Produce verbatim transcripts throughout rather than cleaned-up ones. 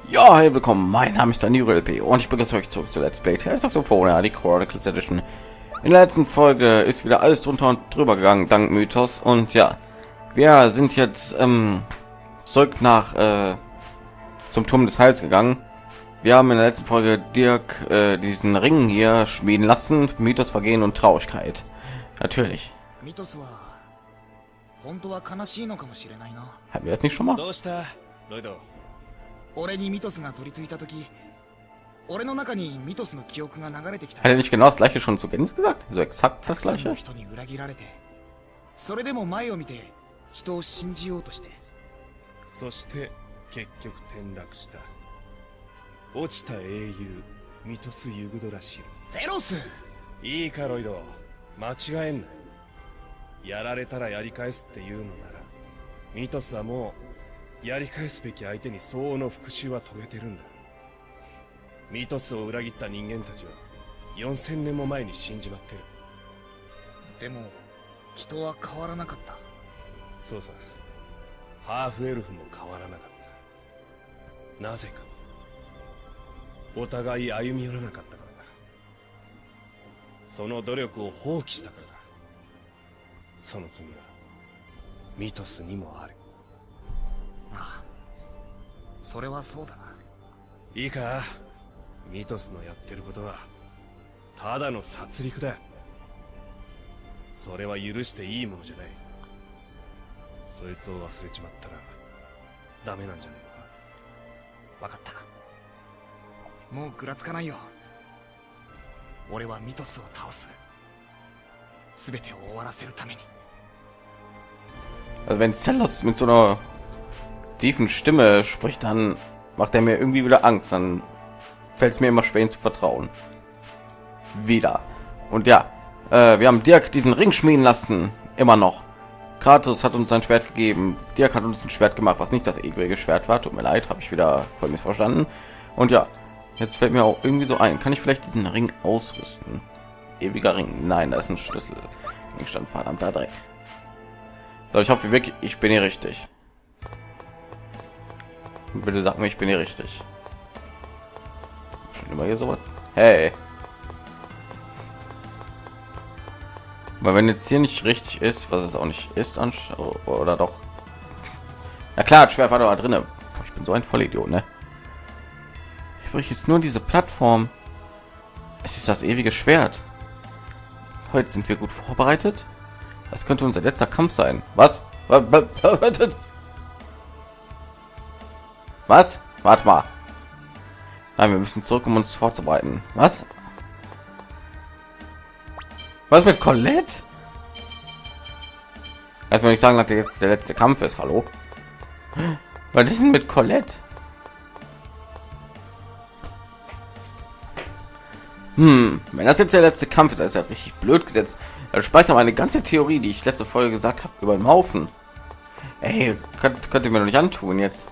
Ja, hey, willkommen. Mein Name ist Daniel L P und ich begrüße euch zurück zu Let's Play Tales of Symphonia, die Chronicles Edition. In der letzten Folge ist wieder alles drunter und drüber gegangen, dank Mythos. Und ja, wir sind jetzt ähm, zurück nach äh, zum Turm des Heils gegangen. Wir haben in der letzten Folge Dirk äh, diesen Ring hier schmieden lassen, Mythos, Vergehen und Traurigkeit. Natürlich. Hatten wir es nicht schon mal? 俺にミトスが取り付いた時、俺の中にミトスの記憶が流れてきた。 Hat er nicht genau das gleiche schon zu Gens gesagt? So exakt das gleiche? 人に裏切られて、それでも前を見て人を信じようとして、 そして結局転落した。落ちた英雄ミトス・ユグドラシル。 ゼロス。 いいかロイド、間違えんな。やられたらやり返すっていうのなら、ミトスはもう やり返すべき相手に相応の復讐は遂げてるんだ。ミトスを裏切った人間たちはよんせんねんも前に死んじまってる。 でも人は変わらなかった。 そうさ、ハーフエルフも変わらなかった。なぜか、お互い歩み寄らなかったからだ。その努力を放棄したからだ。その罪はミトスにもある。 ああ、それはそうだな。 いいか、ミトスのやってることはただの殺戮だ。それは許していいものじゃない。そいつを忘れちまったらダメなんじゃないのか。 分かった。もうぐらつかないよ。俺はミトスを倒す。すべてを終わらせるために。 Also wenn Zellos mit so einer tiefen Stimme spricht, dann macht er mir irgendwie wieder Angst. Dann fällt es mir immer schwer, ihn zu vertrauen. Wieder. Und ja, äh, wir haben Dirk diesen Ring schmieden lassen. Immer noch. Kratos hat uns sein Schwert gegeben. Dirk hat uns ein Schwert gemacht, was nicht das ewige Schwert war. Tut mir leid, habe ich wieder voll missverstanden. Und ja, jetzt fällt mir auch irgendwie so ein. Kann ich vielleicht diesen Ring ausrüsten? Ewiger Ring. Nein, da ist ein Schlüssel. Gegenstand, verdammter Dreck. So, ich hoffe wirklich, ich bin hier richtig. Bitte sag mir, ich bin hier richtig. Schon immer hier so was. Hey. Weil wenn jetzt hier nicht richtig ist, was es auch nicht ist, oder doch. Na klar, das Schwert war da drin. Ich bin so ein Vollidiot, ne? Ich brauche jetzt nur diese Plattform. Es ist das ewige Schwert. Heute sind wir gut vorbereitet. Das könnte unser letzter Kampf sein. Was? Was? Warte mal. Nein, wir müssen zurück, um uns vorzubereiten. Was? Was mit Colette? Erstmal nicht sagen, dass der jetzt der letzte Kampf ist. Hallo? Was ist denn mit Colette? Hm, wenn das jetzt der letzte Kampf ist, ist ja richtig blöd gesetzt. Dann speist ja meine ganze Theorie, die ich letzte Folge gesagt habe, über den Haufen. Ey, könnt, könnt ihr mir doch nicht antun jetzt.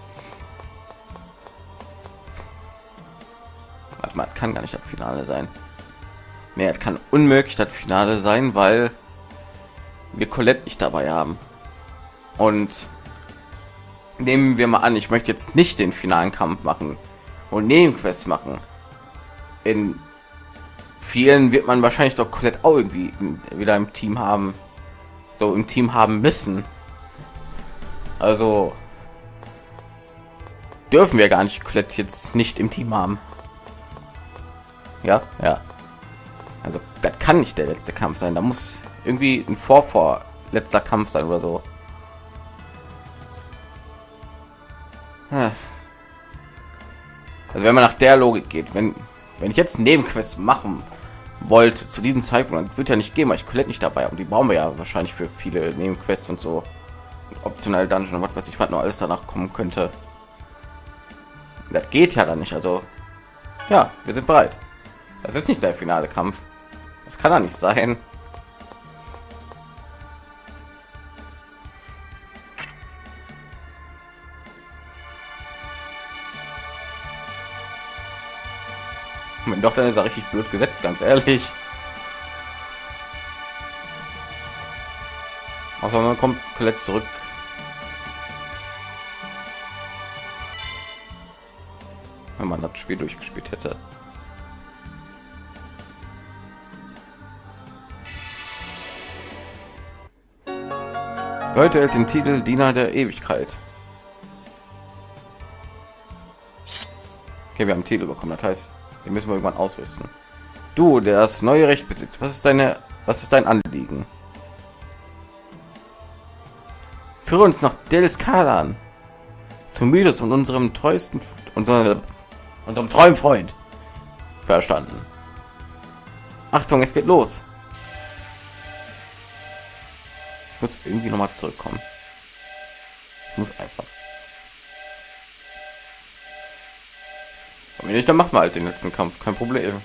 Warte mal, das kann gar nicht das Finale sein. Nee, es kann unmöglich das Finale sein, weil wir Colette nicht dabei haben. Und nehmen wir mal an, ich möchte jetzt nicht den finalen Kampf machen und Nebenquest machen. In vielen wird man wahrscheinlich doch Colette auch irgendwie wieder im Team haben, so im Team haben müssen. Also dürfen wir gar nicht Colette jetzt nicht im Team haben. Ja, ja. Also das kann nicht der letzte Kampf sein. Da muss irgendwie ein Vorvor letzter Kampf sein oder so. Also wenn man nach der Logik geht, wenn wenn ich jetzt einen Nebenquest machen wollte zu diesem Zeitpunkt, dann wird ja nicht gehen, weil ich Colette nicht dabei habe. Und die brauchen wir ja wahrscheinlich für viele Nebenquests und so. Optional Dungeon und was weiß ich, was noch alles danach kommen könnte. Das geht ja dann nicht. Also ja, wir sind bereit. Das ist nicht der finale Kampf. Das kann ja nicht sein. Wenn doch, dann ist er richtig blöd gesetzt, ganz ehrlich. Außer man kommt Colette zurück. wenn man das Spiel durchgespielt hätte. Heute hält den Titel Diener der Ewigkeit. Okay, wir haben einen Titel bekommen, das heißt, den müssen wir irgendwann ausrüsten. Du, der das neue Recht besitzt, was ist deine, was ist dein Anliegen? Führe uns nach Del-Skalan, zum Mythos und unserem treuesten, unserem, unserem treuen Freund. Verstanden. Achtung, es geht los. Ich muss irgendwie noch mal zurückkommen. Ich muss einfach. Wenn nicht, dann machen wir halt den letzten Kampf, kein Problem.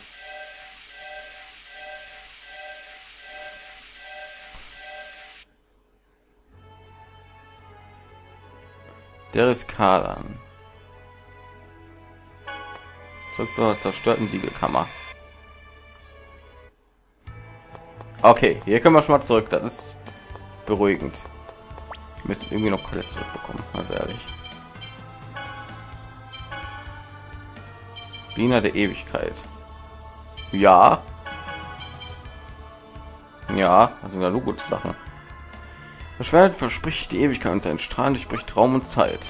Der ist Kalan. Zurück zur zerstörten Siegelkammer. Okay, hier können wir schon mal zurück. Das ist beruhigend. Wir müssen irgendwie noch Colette zurückbekommen, also ehrlich. Diener der Ewigkeit. Ja. Ja, also sind ja nur gute Sachen. Das Schwert verspricht die Ewigkeit und sein Strahlen spricht Raum und Zeit.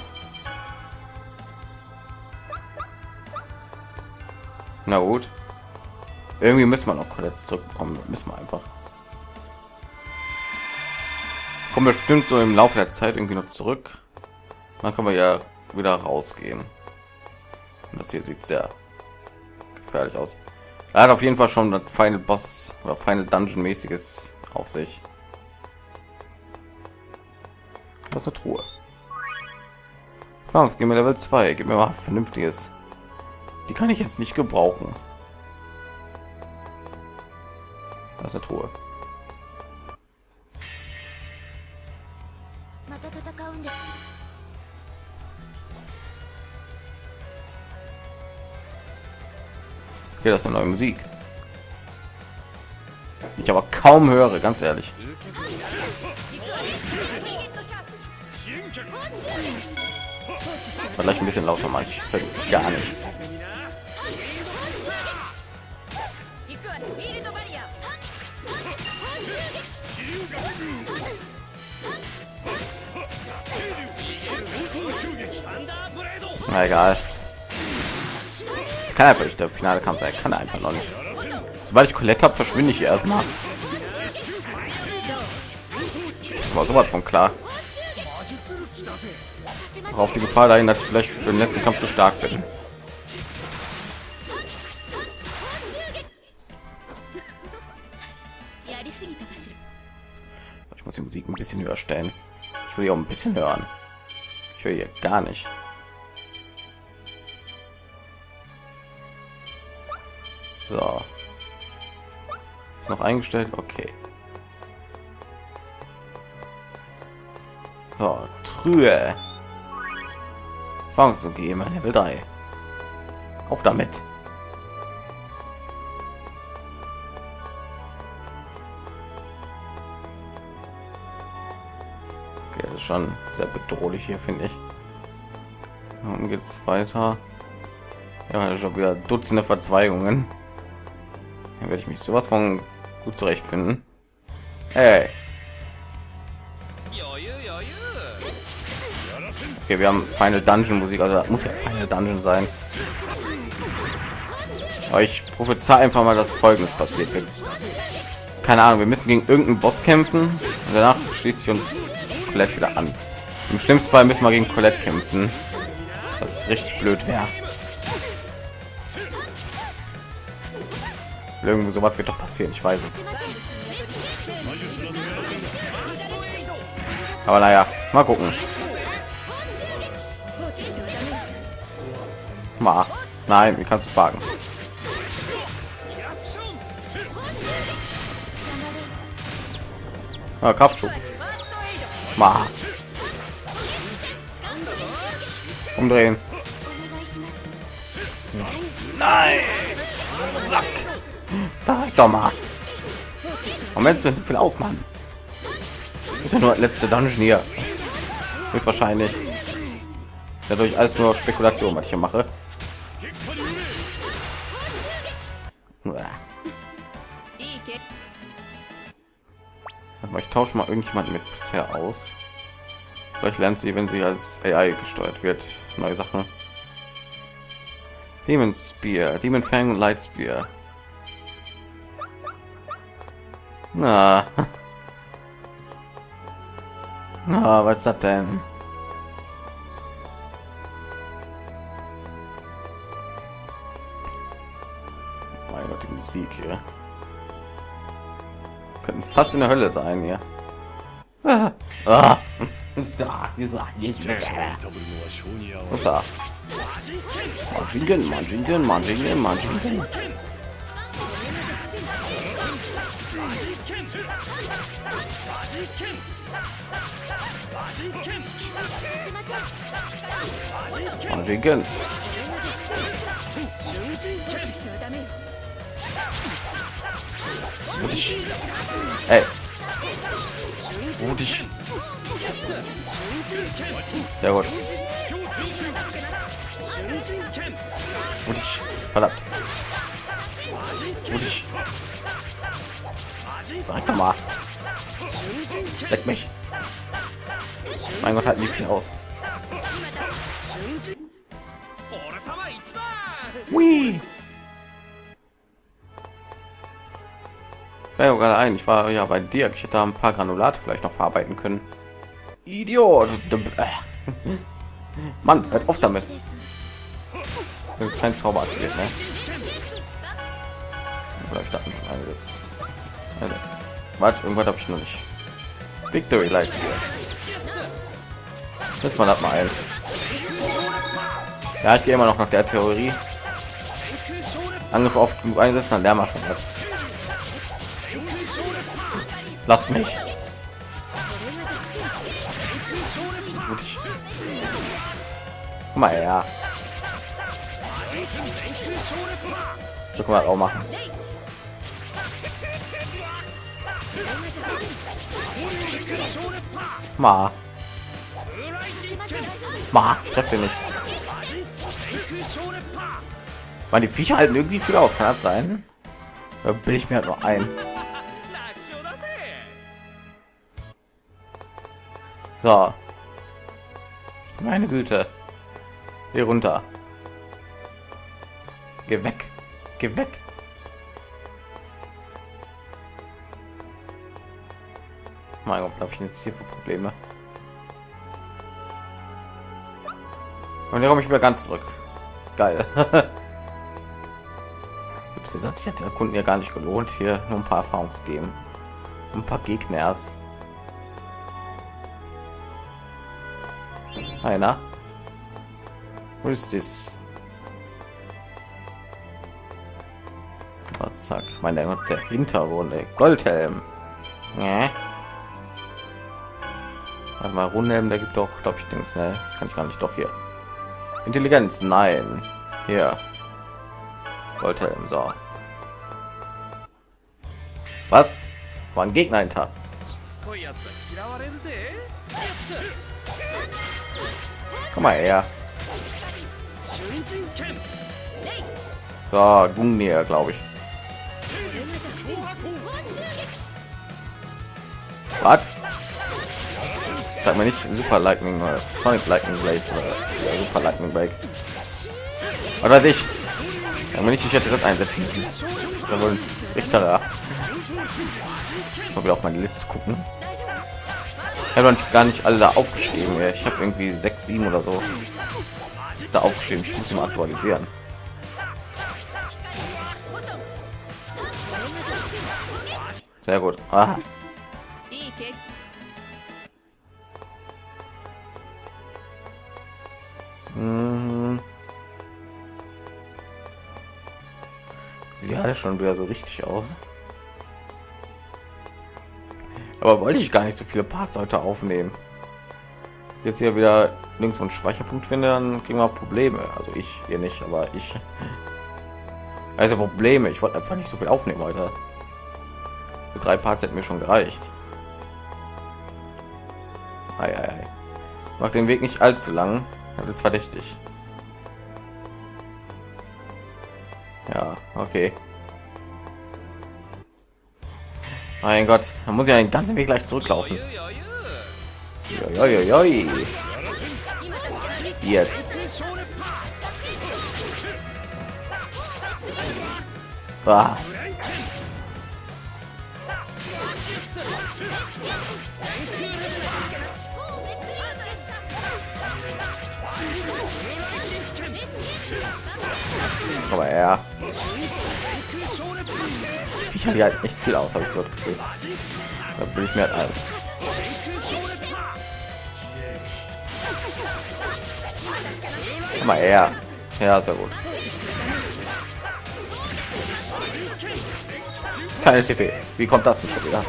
Na gut. Irgendwie müssen wir noch Colette zurückbekommen. Müssen wir einfach. Kommen wir bestimmt so im Laufe der Zeit irgendwie noch zurück. Dann können wir ja wieder rausgehen. Und das hier sieht sehr gefährlich aus. Er hat auf jeden Fall schon das Final Boss oder Final Dungeon mäßiges auf sich. Das ist eine Truhe. Vamos, gehen wir Level zwei. Gib mir mal vernünftiges. Die kann ich jetzt nicht gebrauchen. Das ist eine Truhe. Okay, das ist eine neue Musik. Ich aber kaum höre, ganz ehrlich. Vielleicht ein bisschen lauter mal, ich höre gar nicht. Na egal. Das kann einfach nicht der finale Kampf sein, kann er einfach noch nicht. Sobald ich Colette habe, verschwinde ich erstmal. Das war sowas von klar. Auch auf die Gefahr dahin, dass ich vielleicht für den letzten Kampf zu stark bin. Ich muss die Musik ein bisschen höher stellen. Ich will hier auch ein bisschen hören. Ich höre hier gar nicht. So. Ist noch eingestellt? Okay. So, Trühe. Erfahrungs geben, Level drei. Auf damit. Okay, das ist schon sehr bedrohlich hier, finde ich. Nun geht's weiter. Ja, schon wieder Dutzende Verzweigungen. Dann werde ich mich sowas von gut zurechtfinden. Hey. Okay, wir haben Final Dungeon Musik, also das muss ja Final Dungeon sein. Aber ich prophezei einfach mal, dass Folgendes passiert wird. Keine Ahnung, wir müssen gegen irgendeinen Boss kämpfen und danach schließt sich uns Colette wieder an. Im schlimmsten Fall müssen wir gegen Colette kämpfen. Das ist richtig blöd wäre. Irgendwo so was wird doch passieren, ich weiß es. Aber naja, mal gucken. Mal. Nein, wie kannst du es wagen? Ah, Kraftschub. Mal. Umdrehen. Nein. Sack. Verreck doch mal. Moment, wenn so viel aufmachen. Ist ja nur letzte Dungeon hier. Wird wahrscheinlich dadurch alles nur Spekulation, was ich hier mache. Uah. Aber ich tausche mal irgendjemand mit bisher aus. Vielleicht lernt sie, wenn sie als A I gesteuert wird, neue Sachen. Demon Spear, Demon Fang und Light Spear. Na, na, was ist das denn? Meine Gott, die Musik hier. Könnten fast in der Hölle sein hier. Ah. Ah. Was da? Manjingen, Manjingen, Manjingen, Manjingen. Manjingen. Ey. Wutig. Sehr gut. Wutig. Verdammt. Wutig. Verreck doch mal. Leck mich. Mein Gott, halt nicht viel aus. Hui. Wäre gerade ein, ich war ja bei dir, ich hätte da ein paar Granulate vielleicht noch verarbeiten können. Idiot. Mann, hört auf damit. Jetzt kein Zauber aktiviert, ne? Oder ich da schon eingesetzt. Also, was? Irgendwas habe ich noch nicht. Victory Lights. Lass mal das mal ein. Ja, ich gehe immer noch nach der Theorie. Angriff auf genug einsetzen, dann lernen wir schon was. Lasst mich. Guck mal, ja. So kann man auch machen. Ma. Ma, ich treffe den nicht. Weil die Viecher halten irgendwie viel aus, kann das sein? Da bin ich mir halt noch ein. So. Meine Güte. Hier runter. Geh weg. Geh weg. Mein Gott, habe ich jetzt hier für Probleme? Und hier komme ich wieder ganz zurück. Geil. Das hat sich ja der Kunden ja gar nicht gelohnt, hier nur ein paar Erfahrungen zu geben. Ein paar Gegners. Einer. Wo ist das? Oh, zack. Meine Gott, der Hintergrund, ey. Goldhelm. Ja. Warte mal, Rundhelm, der gibt doch, glaube ich, Dings, ne? Kann ich gar nicht, doch hier. Intelligenz, nein. Hier. Goldhelm, so. Was? War ein Gegner hinter. Komm mal her. So, Gungnir, glaube ich. Was? Sag mir nicht Super Lightning oder Sonic Lightning Blade oder ja, Super Lightning Blade. Was weiß ich. Sag mir nicht, ich hätte das einsetzen müssen. Da wohl Richter. Mal wieder auf meine Liste gucken. Ich habe nicht gar nicht alle da aufgeschrieben. Ich habe irgendwie sechs, sieben oder so. Ist da aufgeschrieben. Ich muss mal aktualisieren. Sehr gut. Aha. Hm. Sieht ja schon wieder so richtig aus. Aber wollte ich gar nicht so viele Parts heute aufnehmen. Jetzt hier wieder nirgendwo einen Speicherpunkt finde, dann kriegen wir Probleme. Also ich hier nicht, aber ich. Also Probleme. Ich wollte einfach nicht so viel aufnehmen heute. Für drei Parts hätten mir schon gereicht. Ei, ei, ei. Macht den Weg nicht allzu lang. Das ist verdächtig. Ja, okay. Mein Gott, da muss ich einen ganzen Weg gleich zurücklaufen. Joi, jetzt. Ah. Aber ja, ich hatte halt echt viel aus, habe ich so gefühlt. Da bin ich mir halt alt. Aber ja, ja, sehr gut. Keine T P. Wie kommt das nicht wieder?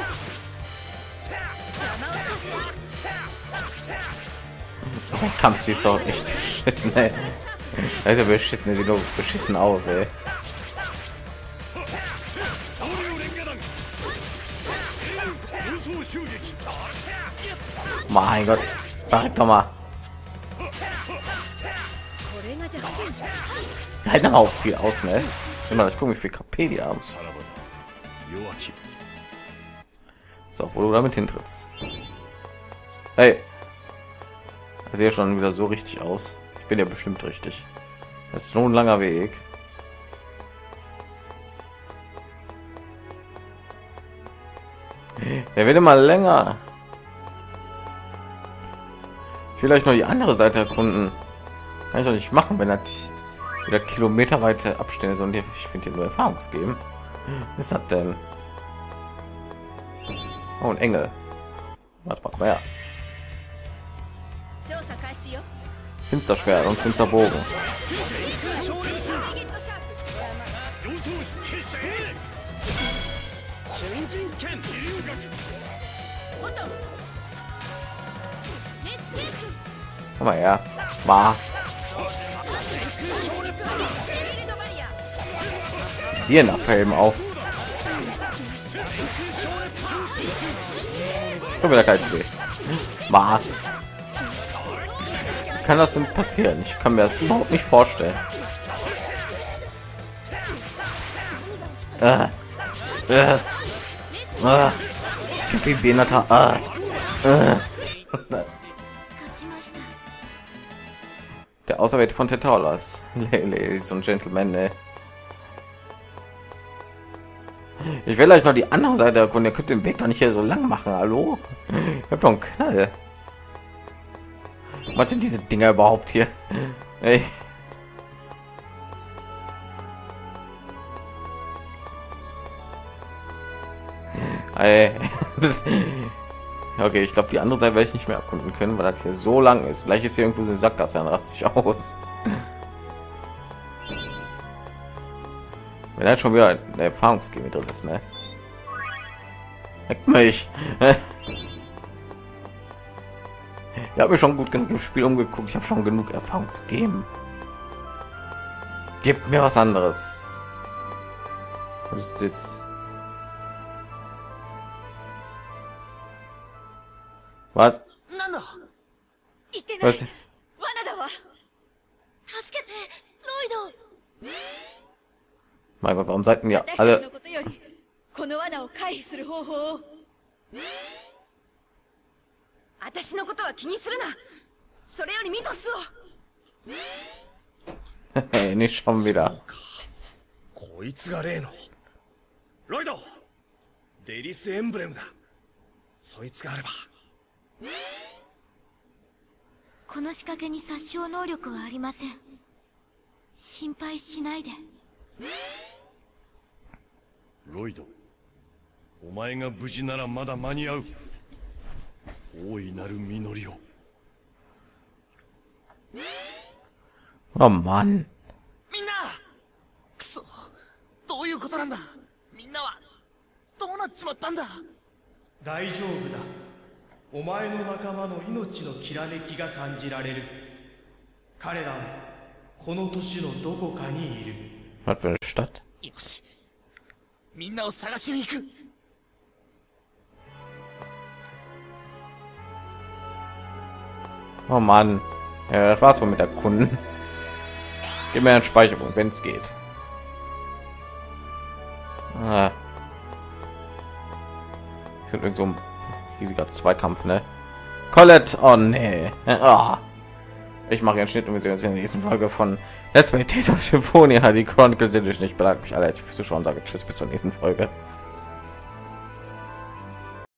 Der Kampf sieht doch echt beschissen, ey. Also beschissen, sieht doch beschissen aus, ey. Mein Gott, verreck doch mal. Halt noch auch viel aus, ne? Immer, ich gucke, wie viel K P die haben. So, wo du damit hintrittst. Hey, das sieht ja schon wieder so richtig aus. Ich bin ja bestimmt richtig. Das ist so ein langer Weg. Der wird immer länger. Vielleicht noch die andere Seite erkunden. Kann ich doch nicht machen, wenn das wieder kilometerweite Abstände sind. Und ich finde hier nur Erfahrungsgeben. Was ist das denn? Oh, ein Engel. Warte mal, ja. Finsterschwert und Finsterbogen. Komm mal her. War. Dir nach Helm auf. Schon wieder kein Spiel. War. Kann das denn passieren? Ich kann mir das überhaupt nicht vorstellen. Äh. Äh. Äh. Wie Benata. Äh. Äh. Der Auserwählte von Tentaulas. Ladies und Gentlemen, ne? Ich will euch noch die andere Seite erkunden. Ihr könnt den Weg doch nicht hier so lang machen. Hallo? Ich hab doch einen Knall. Was sind diese Dinger überhaupt hier? Ey. Ey. Okay, ich glaube, die andere Seite werde ich nicht mehr erkunden können, weil das hier so lang ist. Vielleicht ist hier irgendwo eine Sackgasse, dann raste ich aus. Wenn halt schon wieder eine Erfahrungsgebe drin ist, ne? Leck mich. Ich habe mir schon gut genug im Spiel umgeguckt. Ich habe schon genug Erfahrungsgeben. Gebt mir was anderes. Was ist das? Was? Was? Mein Gott, warum seid ihr alle? この罠を回避する方法を。私のことは気にするな。それよりミトスを。 Hey, nicht schon wieder. こいつが例のロイド、デリスエンブレムだ。そいつがあれば。 この仕掛けに殺傷能力はありません。心配しないで。 ロイド、お前が無事ならまだ間に合う。大いなる実りを。 Oh Mann. みんなくそ、どういうことなんだ。みんなはどうなっちまったんだ。 大丈夫だ。お前の仲間の命のきらめきが感じられる。彼らはこの都市のどこかにいる。 Was für eine Stadt? よし、みんなを探しに行く。 Oh Mann. Ja, das war's wohl mit der Kunden. Gib mir eine Speicherung, wenn es geht. Ah. Ich irgend so ein riesiger Zweikampf, ne? Colette, oh nee. Ah. Ich mache einen Schnitt und wir sehen uns in der nächsten Folge von Let's Play Tales of Symphonia. Die Chronicles sind nicht belangt mich alle, als ich zu schauen sage. Tschüss, bis zur nächsten Folge.